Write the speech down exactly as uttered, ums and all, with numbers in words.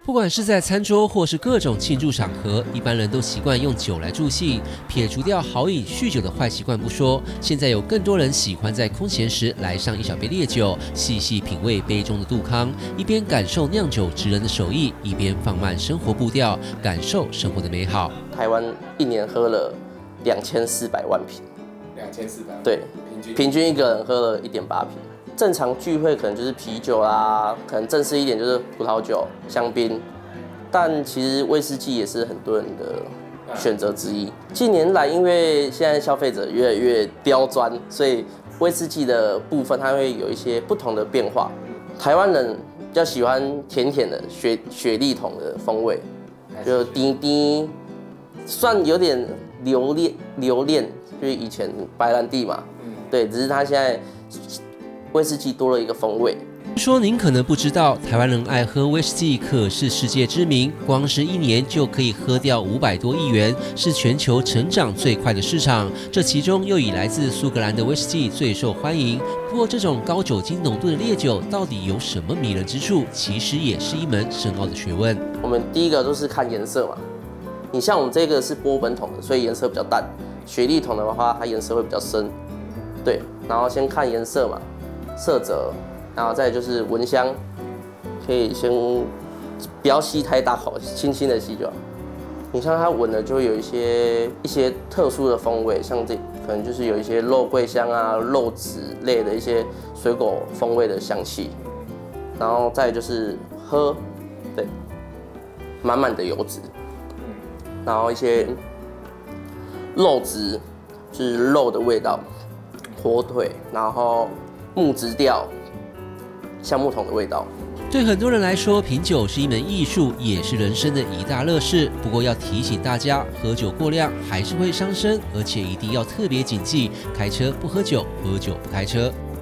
不管是在餐桌或是各种庆祝场合，一般人都习惯用酒来助兴。撇除掉豪饮酗酒的坏习惯不说，现在有更多人喜欢在空闲时来上一小杯烈酒，细细品味杯中的杜康，一边感受酿酒职人的手艺，一边放慢生活步调，感受生活的美好。 台湾一年喝了两千四百万瓶， 两千四百万， 对， 平均平均一个人喝了一点八瓶。正常聚会可能就是啤酒啦，可能正式一点就是葡萄酒、香槟，但其实威士忌也是很多人的选择之一。近年来，因为现在消费者越来越刁钻，所以威士忌的部分它会有一些不同的变化。台湾人比较喜欢甜甜的雪雪莉桶的风味，就滴滴，算有点留恋留恋，就是以前白兰地嘛，对，只是它现在威士忌多了一个风味。 说您可能不知道，台湾人爱喝威士忌可是世界知名，光是一年就可以喝掉五百多亿元，是全球成长最快的市场。这其中又以来自苏格兰的威士忌最受欢迎。不过，这种高酒精浓度的烈酒到底有什么迷人之处，其实也是一门深奥的学问。 我们第一个都是看颜色嘛，你像我们这个是波本桶的，所以颜色比较淡；雪莉桶的话，它颜色会比较深。对，然后先看颜色嘛，色泽。然后再就是闻香，可以先不要吸太大口，轻轻的吸就好。你像它闻的就会有一些一些特殊的风味，像这可能就是有一些肉桂香啊、肉籽类的一些水果风味的香气。然后再就是喝，对，满满的油脂，然后一些肉质，就是肉的味道，火腿，然后木质调。橡木桶的味道。 对很多人来说，品酒是一门艺术，也是人生的一大乐事。不过要提醒大家，喝酒过量还是会伤身，而且一定要特别谨记：开车不喝酒，喝酒不开车。